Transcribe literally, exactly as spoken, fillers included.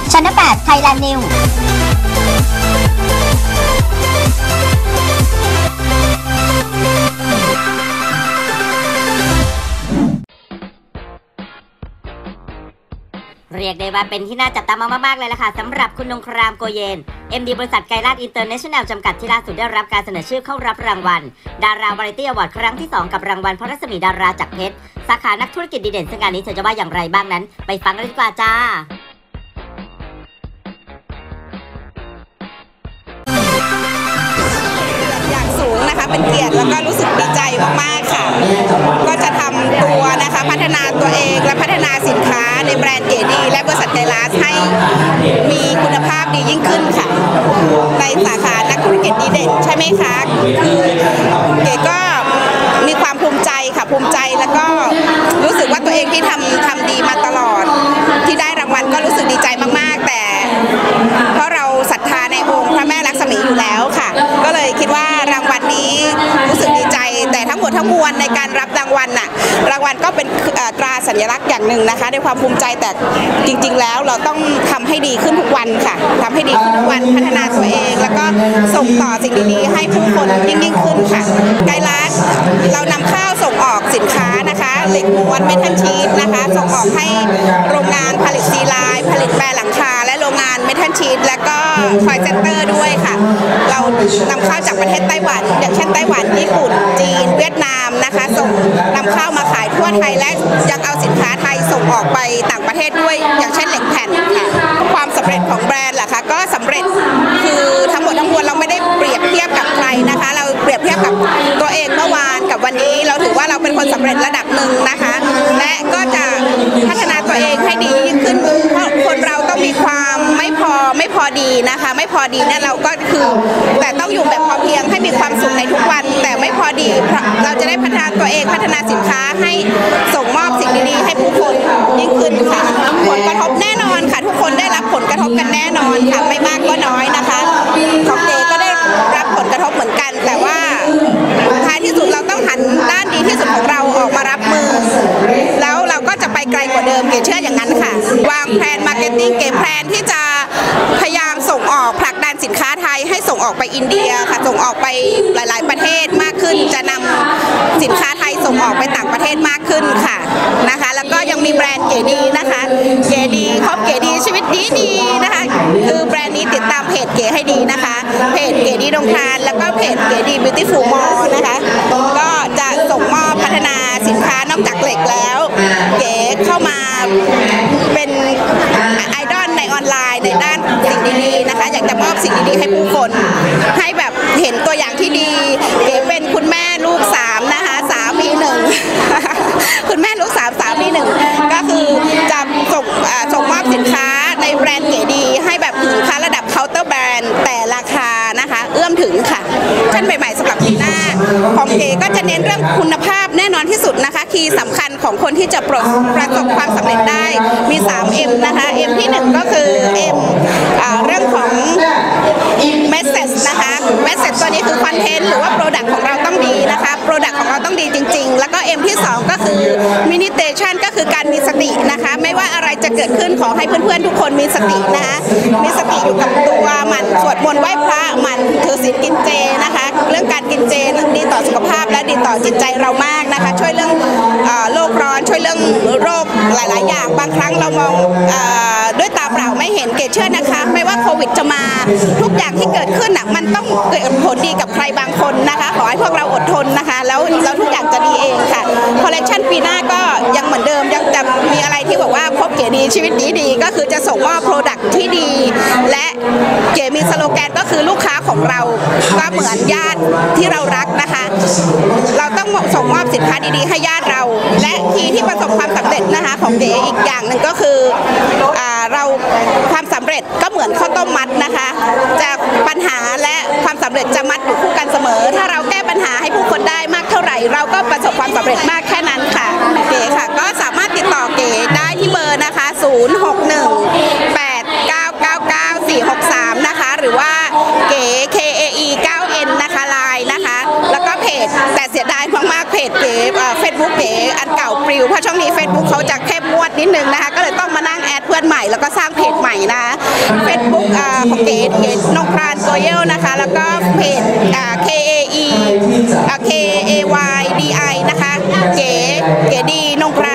Channel แปด Thailand Newsเรียกได้ว่าเป็นที่น่าจับตามองมากๆเลยล่ะค่ะสำหรับคุณนงครามโกเยน เอ็ม ดี บริษัทไกรลาดอินเตอร์เนชั่นแนลจำกัดที่ล่าสุดได้รับการเสนอชื่อเข้ารับรางวัลดาราวาไรตี้อวอร์ดครั้งที่สองกับรางวัลพระรัศมีดาราจากเพชรสาขานักธุรกิจดีเด่นซึ่งงานนี้เธอจะว่าอย่างไรบ้างนั้นไปฟังกันดีกว่าจ้าอย่างสูงนะคะเป็นเกียรติแล้วก็รู้สึกดีใจมากๆค่ะก็จะทำตัวนะคะพัฒนาตัวเองและพัฒนาสินค้าในแบรนด์เก๋ดีและบริษัทไกรลาดให้มีคุณภาพดียิ่งขึ้นค่ะในสาขานักธุรกิจดีเด่นใช่ไหมคะคือเก๋ก็มีความภูมิใจค่ะภูมิใจแล้วก็รู้สึกว่าตัวเองที่ทำทำดีมาตลอดที่ได้รางวัลก็รู้สึกดีใจมากๆแต่เพราะเราศรัทธาในองค์พระแม่ลักษมีอยู่แล้วค่ะก็เลยคิดว่ารางวัลนี้รู้สึกดีใจแต่ทั้งหมดทั้งมวลในการรับรางวัลน่ะรางวัลก็เป็นตราสัญลักษณ์อย่างหนึ่งนะคะในความภูมิใจแต่จริงๆแล้วเราต้องทำให้ดีขึ้นทุกวันค่ะทำให้ดีขึ้นทุกวันพัฒนาตัวเองแล้วก็ส่งต่อสิ่งดีๆให้ผู้คนยิ่งยิ่งขึ้นค่ะไกรลาดเรานำเข้าส่งออกสินค้านะคะเหล็กม้วนเมทัลชีทนะคะส่งออกให้โรงงานผลิตซีไลน์ผลิตแปรหลังคาและโรงงานเมทัลชีทและก็คอยเซ็นเตอร์ด้วยค่ะเรานำเข้าจากประเทศไต้หวันอย่างเช่นไต้หวันญี่ปุ่นจีนเวียดนามนะคะส่งนำเข้ามาขายทั่วไทยและยังเอาสินค้าไทยส่งออกไปต่างประเทศด้วยอย่างเช่นเหล็กแผ่นค่ะความสำเร็จของแบรนด์ล่ะคะก็สำเร็จคือทั้งหมดทั้งมวลเราไม่ได้เปรียบเทียบกับใครนะคะเราเปรียบเทียบกับตัวเองเมื่อวานกับวันนี้เราถือว่าเราเป็นคนสำเร็จระดับหนึ่งนะคะและก็จะพัฒนาตัวเองให้ดียิ่งขึ้นเพราะคนเราต้องมีความไม่พอไม่พอดีนะคะไม่พอดีเนี่ยเราก็คือแต่ต้องอยู่แบบพอเพียงให้มีความสุขในทุกวันแต่ไม่พอดีเราจะได้พัฒนาตัวเองพัฒนาสินค้าให้ส่งมอบสิ่งดีๆให้ผู้คนยิ่งขึ้นค่ะผลกระทบแน่นอนค่ะทุกคนได้รับผลกระทบกันแน่นอนค่ะไม่มากก็น้อยนะคะของเก๋ก็ได้รับผลกระทบเหมือนกันแต่ว่าท้ายที่สุดเราต้องหันด้านดีที่สุดของเราออกมารับมือแล้วเราก็จะไปไกลกว่าเดิมเก๋เชื่ออย่างนั้นค่ะวางแผนมาร์เก็ตติ้งเก๋แผนที่จะพยายามส่งออกผลักดันสินค้าไทยให้ส่งออกไปอินเดียค่ะส่งออกไปหลายๆประเทศมากขึ้นจะนำสินค้าไทยส่งออกไปต่างประเทศมากขึ้นค่ะนะคะแล้วก็ยังมีแบรนด์เก๋ดีนะคะเก๋ดีครอบเก๋ดีชีวิตดีดีนะคะคือแบรนด์นี้ติดตามเพจเก๋ให้ดีนะคะเพจเก๋ดีดงคารแล้วก็เพจเก๋ดีบิวตี้ฟูลมอลนะคะก็จะส่งมอบพัฒนาสินค้านอกจากเหล็กแล้วเก๋เข้ามาเป็นไอดอลในออนไลน์ในด้านสิ่งดีๆนะคะอยากจะมอบสิ่งดีๆให้ผู้คนให้แบบเห็นตัวอย่างที่ดีเก๋เป็นคุณแม่ลูกสามนะคะสามีหนึ่ง คุณแม่ลูกสามสามีหนึ่งก็คือจะส่งส่งมอบสินค้าในแบรนด์เก๋ดีให้แบบสินค้าระดับเคาน์เตอร์แบรนด์แต่ราคานะคะเอื้อมถึงค่ะขั้นใหม่ๆสำหรับปีหน้าของเก๋ก็จะเน้นเรื่องคุณภาพแน่นอนที่สุดนะคะคีย์สำคัญของคนที่จะประสบความสำเร็จได้มี สาม เอ็ม นะคะ เอ็ม ที่หนึ่งก็คือ M เรื่องของ message นะคะ message ตัวนี้คือคอนเทนต์หรือว่า product ของเราต้องดีนะคะ product ของเราต้องดีจริงๆแล้วก็ M ที่สองก็คือ meditation ก็คือการมีสตินะคะไม่ว่าอะไรจะเกิดขึ้นขอให้เพื่อนๆทุกคนมีสตินะคะมีสติอยู่กับตัวมันสวดมนต์ไหว้พระมันถือศีลกินเจนะคะเรื่องการกินเจดีต่อสุขภาพและดีต่อจิตใจเรามากนะคะช่วยเรื่องโลกร้อนช่วยเรื่องโรคหลายๆอย่างบางครั้งเรามองด้วยตาเปล่าไม่เห็นเกศเชื่อนะคะไม่ว่าโควิดจะมาทุกอย่างที่เกิดขึ้นน่ะมันต้องเกิดผลดีกับใครบางคนนะคะขอให้พวกเราอดทนนะคะแล้วแล้วทุกอย่างจะดีเองค่ะคอลเลคชันปีหน้าก็ยังเหมือนเดิมยังจะมีอะไรที่บอกว่าพบเก๋ดีชีวิตดีดีก็คือจะส่งมอบโปรดักต์ที่ดีและเก๋มีสโลแกนก็คือลูกค้าของเราก็เหมือนญาติที่เรารักนะคะเราต้องส่งมอบสินค้าดีๆให้ญาติเราและทีที่ประสบความสำเร็จนะคะของเก๋อีกอย่างหนึ่งก็คือเราความสำเร็จก็เหมือนข้าวต้มมัดนะคะจะปัญหาและความสำเร็จจะมัดอยู่คู่กันเสมอถ้าเราแก้ปัญหาให้ผู้คนได้มากเท่าไหร่เราก็ประสบความสำเร็จมากแค่นั้นค่ะเก๋ค่ะก็สามารถติดต่อเก๋ได้ที่เบอร์นะคะศูนย์ หก หนึ่ง แปด เก้า เก้า เก้า สี่ หก สามนะคะหรือว่าเก๋ เค เอ อี เก้า เอ็น นะคะไลน์นะคะแล้วก็เพจแต่เสียดายมากๆเพจเก๋เฟซบุ๊กเก๋อันเก่าปลิวเพราะช่องนี้ Facebook เขาจะเข้มงวดนิดนึงนะคะก็เลยต้องมานั่งแอดเพื่อนใหม่แล้วก็สร้างเพจใหม่นะคะเฟซบุ๊กของเก๋เก๋นงครานโกเยลนะคะแล้วก็เพจ K A E K A Y D I นะคะเก๋เก๋ดีนงคร